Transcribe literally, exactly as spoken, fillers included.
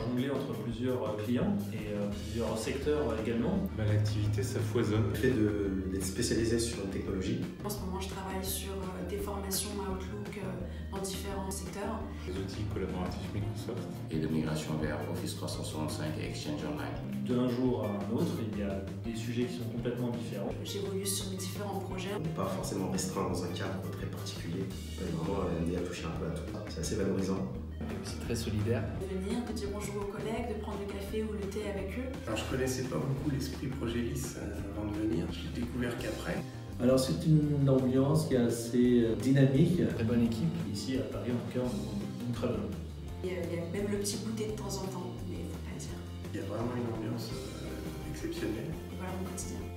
Jongler entre plusieurs clients et euh, plusieurs secteurs également. Bah, l'activité, ça foisonne. Le fait d'être spécialisé sur une technologie. En ce moment, je travaille sur euh, des formations Outlook euh, dans différents secteurs. Les outils collaboratifs Microsoft. Et de migration vers Office trois cent soixante-cinq et Exchange Online. D'un jour à un autre, il y a des sujets qui sont complètement différents. J'évolue sur mes différents projets. On n'est pas forcément restreint dans un cadre très particulier. On est vraiment amené à toucher un peu à tout. C'est assez valorisant. C'est très solidaire. De venir, de dire bonjour aux collègues, de prendre le café ou le thé avec eux. Alors, je ne connaissais pas beaucoup l'esprit Progélis avant de venir, je l'ai découvert qu'après. Alors c'est une ambiance qui est assez dynamique. Très bonne équipe. Ici à Paris, en tout cas, on est très bonne. Il y a même le petit goûter de temps en temps, mais il ne faut pas le dire. Il y a vraiment une ambiance euh, exceptionnelle. Voilà mon quotidien.